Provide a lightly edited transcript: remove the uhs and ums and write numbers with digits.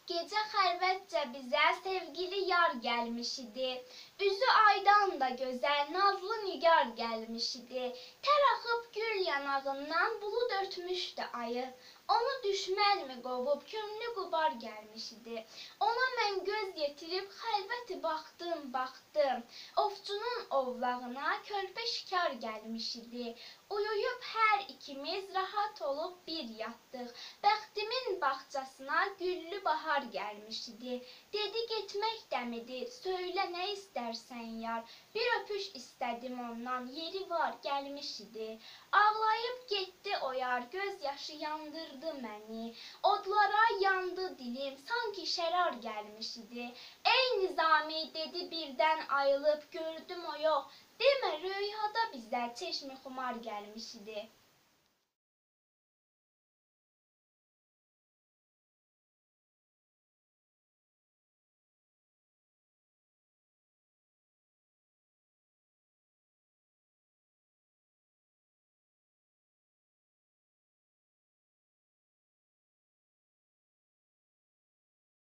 Gecə xəlvətcə bizə sevgili yar gəlmiş idi. Üzü aydan da gözəl, nazlı nigar gəlmiş idi. Tər axıb gül yanağından bulud örtmüşdü ayı. Onu düşmənmi qovub, könlü qubar gəlmiş idi. Ona mən göz yetirib xəlvəti baxdım. Ovçunun ovlağına körpə şikar gəlmiş idi. Uyuyub hər ikimiz rahat olub bir yatdıq. Bəxtimin bağçasına güllü bahar gəlmiş idi. Dedi getmək dəmidir, söylə nə istərsən yar. Bir öpüş istədim ondan, yeri var gəlmiş idi. Ağlayıb getdi o yar, göz yaşı yandırdı məni. Odlara yandı dilim, sanki şərar gəlmiş idi. Ey Nizami, dedi birdən ayılıb, gördüm o yox. Demə rüyada bizə çeşmi xumar gəlmiş idi.